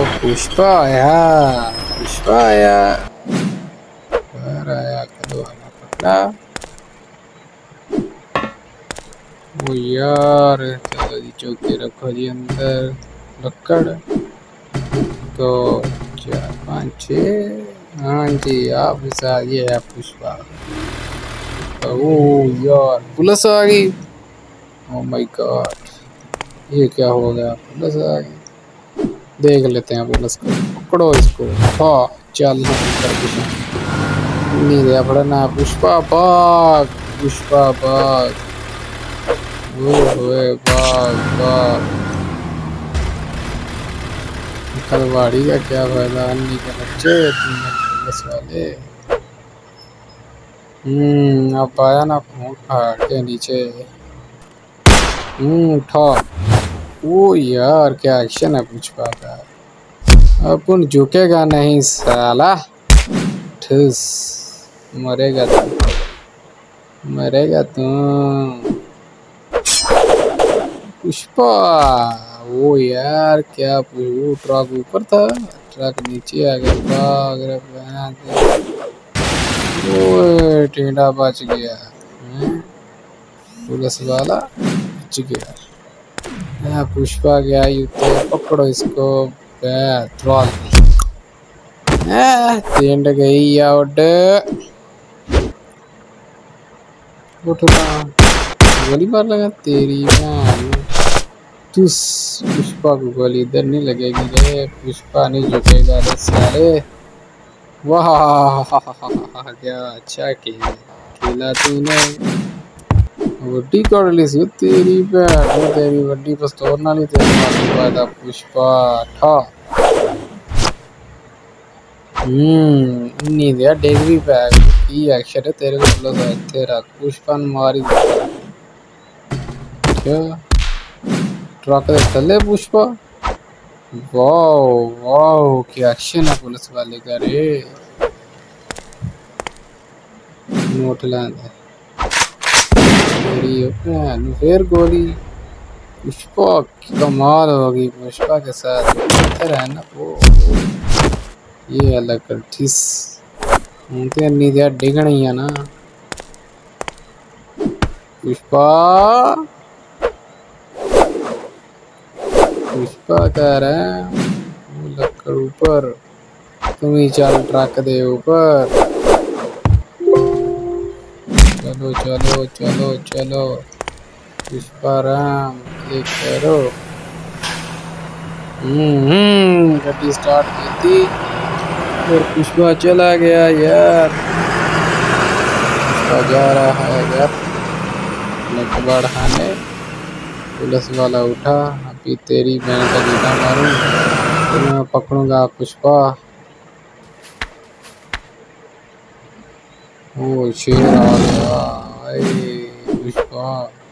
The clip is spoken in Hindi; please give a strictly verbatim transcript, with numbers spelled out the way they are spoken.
पुष्पा आया, पुष्पा आया, बाहर आया, कदो आना पकड़ा। वो यार चलो जी, चौके रखो जी अंदर लक्कड़। तो चार पाँच छः, हाँ जी आप साथ ये है पुष्पा। ओह यार पुलिस आ गई। ओह माय गॉड, ये क्या हो गया, पुलिस आ गई। देख लेते हैं पुलिस को, पकड़ो इसको। हाँ चल नहीं गया पड़ना। पुष्पा भाग, पुष्पा भाग, ओए भाग भाग। कलवाड़ी का क्या फायदा, अन्नी के बच्चे पुलिस वाले। हम्म अब आया ना फोन फाड़ के नीचे। हम्म उठा। ओ यार क्या एक्शन है पुष्पा का। अपन झुकेगा नहीं साला। ठुस, मरेगा तू, मरेगा तू पुष्पा। वो यार क्या वो ट्रक ऊपर था, ट्रक नीचे आ गया। भाग रे ओए टेढ़ा बच गया। पुलिस वाला बच गया। यहाँ पुष्पा गया युद्ध, पकड़ो इसको। ट्रॉल टेंड गई या उठ गोली मार लगा तेरी मां। तुस पुष्पा को गोली इधर नहीं लगेगी रे, पुष्पा नहीं झुकेगा रे साले। वाह क्या अच्छा खेला खेला तूने। वड्डी कर ली सी तेरी भैन, तेरी वड्डी पिस्तौल नाल ही तेरे मारू पादा पुष्पा ठा। हम्म इन्नी दिया डिग्री पैक की एक्शन है तेरे को पुलिस इत्थे रख। पुष्पा ने मारी क्या ट्रक दे थल्ले पुष्पा। वाओ वाओ क्या एक्शन है पुलिस वाले का रे। नोट लांदा फिर गोली। पुष्पा की कमाल होगी पुष्पा के साथ है ना वो। ये अलग कर ठिस उनके अन्नी दिया डिगनी है ना। पुष्पा पुष्पा कह रहे हैं लक्कड़ ऊपर, तुम ही चल ट्रक दे ऊपर। चलो चलो चलो चलो पुष्पा राम क्लिक करो। हम्म गड्डी स्टार्ट की थी और पुष्पा चला गया यार। पुष्पा जा रहा है यार लकबड़ खाने। पुलिस वाला उठा, अभी तेरी मैं का जीता मारूं तो मैं पकड़ूंगा पुष्पा। ओ शेर आ गया पुष्पा।